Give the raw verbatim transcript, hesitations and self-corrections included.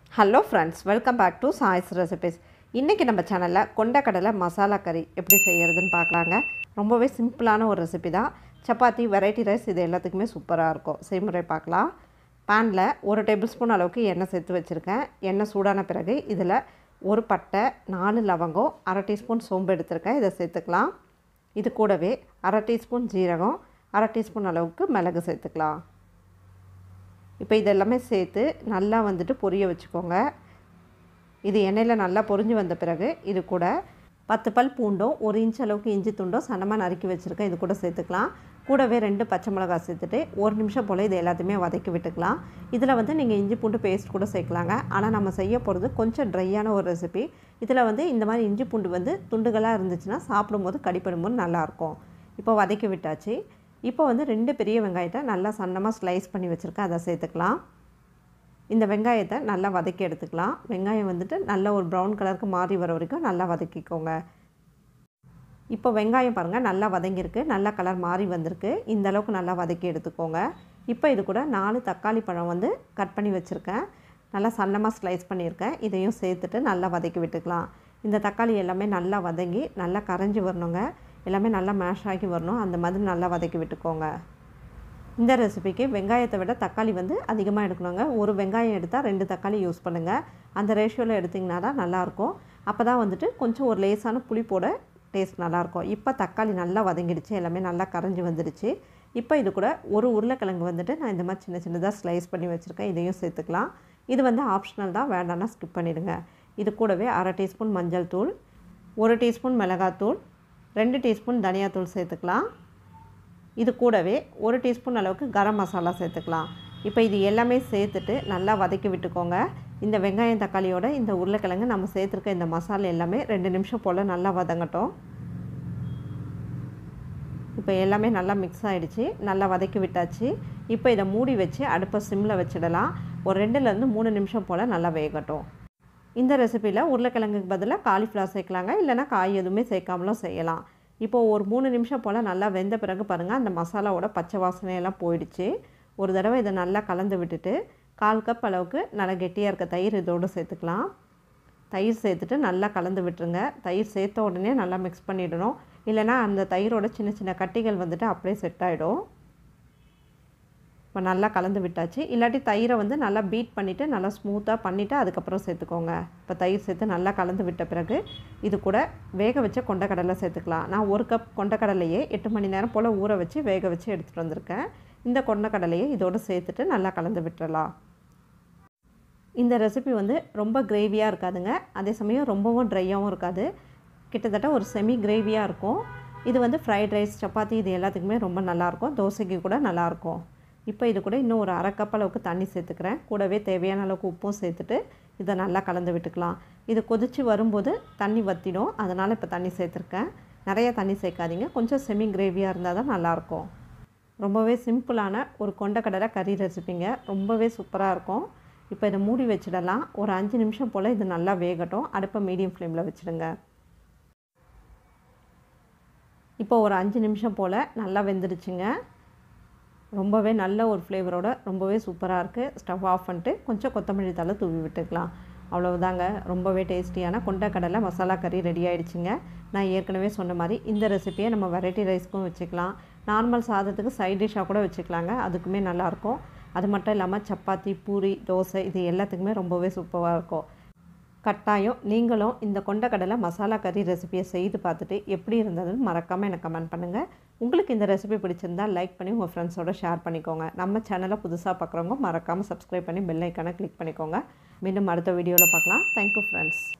Hello friends, welcome back to choice recipes. இன்றைக்கி நம்ம சேனலில் கொண்டக்கடலை மசாலா கறி எப்படி செய்கிறதுன்னு பார்க்கலாங்க. ரொம்பவே சிம்பிளான ஒரு ரெசிபி தான். சப்பாத்தி, வெரைட்டி ரைஸ் இது எல்லாத்துக்குமே சூப்பராக இருக்கும். செய்முறை பார்க்கலாம். பேனில் ஒரு டேபிள் ஸ்பூன் அளவுக்கு எண்ணெய் சேர்த்து வச்சுருக்கேன். எண்ணெய் சூடான பிறகு இதில் ஒரு பட்டை, நாலு லவங்கம், அரை டீஸ்பூன் சோம்பு எடுத்திருக்கேன். இதை சேர்த்துக்கலாம். இது கூடவே அரை டீஸ்பூன் ஜீரகம், அரை டீஸ்பூன் அளவுக்கு மிளகு சேர்த்துக்கலாம். இப்போ இதெல்லாமே சேர்த்து நல்லா வந்துட்டு பொரிய வச்சுக்கோங்க. இது எண்ணெயில் நல்லா பொரிஞ்சு வந்த பிறகு இது கூட பத்து பல் பூண்டும் ஒரு இன்ச் அளவுக்கு இஞ்சி துண்டும் சன்னமாக நறுக்கி வச்சுருக்கேன். இது கூட சேர்த்துக்கலாம். கூடவே ரெண்டு பச்சை மிளகாய் சேர்த்துட்டு ஒரு நிமிஷம் போல் இது எல்லாத்தையுமே வதக்கி விட்டுக்கலாம். இதில் வந்து நீங்கள் இஞ்சி பூண்டு பேஸ்ட் கூட சேர்க்கலாங்க. ஆனால் நம்ம செய்ய போகிறது கொஞ்சம் ட்ரையான ஒரு ரெசிபி. இதில் வந்து இந்த மாதிரி இஞ்சி பூண்டு வந்து துண்டுகளாக இருந்துச்சுன்னா சாப்பிடும்போது கடிப்படும்போது நல்லாயிருக்கும். இப்போ வதக்கி விட்டாச்சு. இப்போ வந்து ரெண்டு பெரிய வெங்காயத்தை நல்லா சன்னமாக ஸ்லைஸ் பண்ணி வச்சுருக்கேன். அதை சேர்த்துக்கலாம். இந்த வெங்காயத்தை நல்லா வதக்கி எடுத்துக்கலாம். வெங்காயம் வந்துட்டு நல்ல ஒரு ப்ரௌன் கலருக்கு மாறி வர வரைக்கும் நல்லா வதக்கிக்கோங்க. இப்போ வெங்காயம் பாருங்கள் நல்லா வதங்கியிருக்கு, நல்லா கலர் மாறி வந்திருக்கு. இந்த அளவுக்கு நல்லா வதக்கி எடுத்துக்கோங்க. இப்போ இது கூட நாலு தக்காளி பழம் வந்து கட் பண்ணி வச்சுருக்கேன். நல்லா சன்னமாக ஸ்லைஸ் பண்ணியிருக்கேன். இதையும் சேர்த்துட்டு நல்லா வதக்கி விட்டுக்கலாம். இந்த தக்காளி எல்லாமே நல்லா வதங்கி நல்லா கரைஞ்சி வரணுங்க. எல்லாமே நல்லா மேஷ் ஆகி வரணும். அந்த மாதிரி நல்லா வதக்கி விட்டுக்கோங்க. இந்த ரெசிபிக்கு வெங்காயத்தை விட தக்காளி வந்து அதிகமாக எடுக்கணுங்க. ஒரு வெங்காயம் எடுத்தால் ரெண்டு தக்காளி யூஸ் பண்ணுங்கள். அந்த ரேஷியோவில் எடுத்திங்கன்னா தான் நல்லாயிருக்கும். அப்போ தான் வந்துட்டு கொஞ்சம் ஒரு லேசான புளிப்போட டேஸ்ட் நல்லாயிருக்கும். இப்போ தக்காளி நல்லா வதங்கிடுச்சு, எல்லாமே நல்லா கரைஞ்சி வந்துடுச்சு. இப்போ இது கூட ஒரு உருளைக்கிழங்கு வந்துட்டு நான் இந்த மாதிரி சின்ன சின்னதாக ஸ்லைஸ் பண்ணி வச்சுருக்கேன். இதையும் சேர்த்துக்கலாம். இது வந்து ஆப்ஷனல் தான், வேண்டாம்னா ஸ்கிப் பண்ணிவிடுங்க. இது கூடவே அரை டீஸ்பூன் மஞ்சள் தூள், ஒரு டீஸ்பூன் மிளகாத்தூள், ரெண்டு டீஸ்பூன் தனியாத்தூள் சேர்த்துக்கலாம். இது கூடவே ஒரு டீஸ்பூன் அளவுக்கு கரம் மசாலா சேர்த்துக்கலாம். இப்போ இது எல்லாமே சேர்த்துட்டு நல்லா வதக்கி விட்டுக்கோங்க. இந்த வெங்காயம் தக்காளியோட இந்த உருளைக்கிழங்கு நம்ம சேர்த்துருக்க இந்த மசாலா எல்லாமே ரெண்டு நிமிஷம் போல் நல்லா வதங்கட்டும். இப்போ எல்லாமே நல்லா மிக்ஸ் ஆகிடுச்சு, நல்லா வதக்கி விட்டாச்சு. இப்போ இதை மூடி வச்சு அடுப்பை சிம்மில் வச்சிடலாம். ஒரு ரெண்டுலேருந்து மூணு நிமிஷம் போல் நல்லா வேகட்டும். இந்த ரெசிப்பியில் உருளைக்கிழங்குக்கு பதிலாக காலிஃப்ளவர் சேர்க்கலாங்க, இல்லைனா காய் எதுவுமே சேர்க்காமலும் செய்யலாம். இப்போது ஒரு மூணு நிமிஷம் போல் நல்லா வெந்த பிறகு பாருங்கள் அந்த மசாலாவோட பச்சை வாசனையெல்லாம் போயிடுச்சு. ஒரு தடவை இதை நல்லா கலந்து விட்டுட்டு கால் கப் அளவுக்கு நல்லா கெட்டியாக இருக்க தயிர் இதோடு சேர்த்துக்கலாம். தயிர் சேர்த்துட்டு நல்லா கலந்து விட்டுருங்க. தயிர் சேர்த்த உடனே நல்லா மிக்ஸ் பண்ணிடணும், இல்லைனா அந்த தயிரோட சின்ன சின்ன கட்டிகள் வந்துட்டு அப்படியே செட் ஆகிடும். இப்போ நல்லா கலந்து விட்டாச்சு. இல்லாட்டி தயிரை வந்து நல்லா பீட் பண்ணிவிட்டு நல்லா ஸ்மூத்தாக பண்ணிவிட்டு அதுக்கப்புறம் சேர்த்துக்கோங்க. இப்போ தயிர் சேர்த்து நல்லா கலந்து விட்ட பிறகு இது கூட வேக வச்ச கொண்டக்கடலை சேர்த்துக்கலாம். நான் ஒரு கப் கொண்டக்கடலையே எட்டு மணி நேரம் போல் ஊற வச்சு வேக வச்சு எடுத்துகிட்டு வந்திருக்கேன். இந்த கொண்டக்கடலையை இதோடு சேர்த்துட்டு நல்லா கலந்து விட்டுறலாம். இந்த ரெசிபி வந்து ரொம்ப கிரேவியாக இருக்காதுங்க, அதே சமயம் ரொம்பவும் ட்ரையாகவும் இருக்காது. கிட்டத்தட்ட ஒரு செமி கிரேவியாக இருக்கும். இது வந்து ஃப்ரைட் ரைஸ், சப்பாத்தி இது எல்லாத்துக்குமே ரொம்ப நல்லாயிருக்கும். தோசைக்கு கூட நல்லாயிருக்கும். இப்போ இது கூட இன்னும் ஒரு அரை கப் அளவுக்கு தண்ணி சேர்த்துக்கிறேன். கூடவே தேவையான அளவுக்கு உப்பும் சேர்த்துட்டு இதை நல்லா கலந்து விட்டுக்கலாம். இது கொதித்து வரும்போது தண்ணி வற்றிடும், அதனால் இப்போ தண்ணி சேர்த்துருக்கேன். நிறைய தண்ணி சேர்க்காதீங்க, கொஞ்சம் செமி கிரேவியாக இருந்தால் தான் நல்லாயிருக்கும். ரொம்பவே சிம்பிளான ஒரு கொண்டக்கடலை கறி ரெசிபிங்க, ரொம்பவே சூப்பராக இருக்கும். இப்போ இதை மூடி வச்சிடலாம். ஒரு அஞ்சு நிமிஷம் போல் இது நல்லா வேகட்டும். அடுப்பை மீடியம் ஃப்ளேமில் வச்சுடுங்க. இப்போ ஒரு அஞ்சு நிமிஷம் போல் நல்லா வெந்துடுச்சுங்க. ரொம்பவே நல்ல ஒரு ஃப்ளேவரோட ரொம்பவே சூப்பராக இருக்குது. ஸ்டவ் ஆஃப் பண்ணிட்டு கொஞ்சம் கொத்தமல்லி தழை தூவி விட்டுக்கலாம். அவ்வளவுதாங்க, ரொம்பவே டேஸ்டியான கொண்டக்கடலை மசாலா கறி ரெடி ஆகிடுச்சிங்க. நான் ஏற்கனவே சொன்ன மாதிரி இந்த ரெசிப்பியை நம்ம வெரைட்டி ரைஸ்க்கும் வச்சுக்கலாம், நார்மல் சாதத்துக்கு சைட் டிஷ்ஷாக கூட வச்சுக்கலாங்க, அதுக்குமே நல்லாயிருக்கும். அது மட்டும் இல்லாமல் சப்பாத்தி, பூரி, தோசை இது எல்லாத்துக்குமே ரொம்பவே சூப்பராக இருக்கும். கட்டாயம் நீங்களும் இந்த கொண்டக்கடலை மசாலா கறி ரெசிபியை செய்து பார்த்துட்டு எப்படி இருந்ததுன்னு மறக்காமல் எனக்கு கமெண்ட் பண்ணுங்கள். உங்களுக்கு இந்த ரெசிபி பிடிச்சிருந்தால் லைக் பண்ணி உங்கள் ஃப்ரெண்ட்ஸோட ஷேர் பண்ணிக்கோங்க. நம்ம சேனலை புதுசாக பார்க்குறவங்க மறக்காமல் சப்ஸ்கிரைப் பண்ணி பெல் ஐக்கானை கிளிக் பண்ணிக்கோங்க. மீண்டும் அடுத்த வீடியோவில் பார்க்கலாம். Thank you friends.